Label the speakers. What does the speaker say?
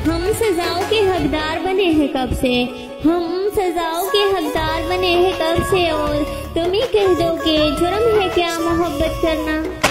Speaker 1: हम सजाओं के हकदार बने हैं कब से, हम सजाओं के हकदार बने हैं कब से, और तुम ही कह दो कि जुर्म है क्या मोहब्बत करना।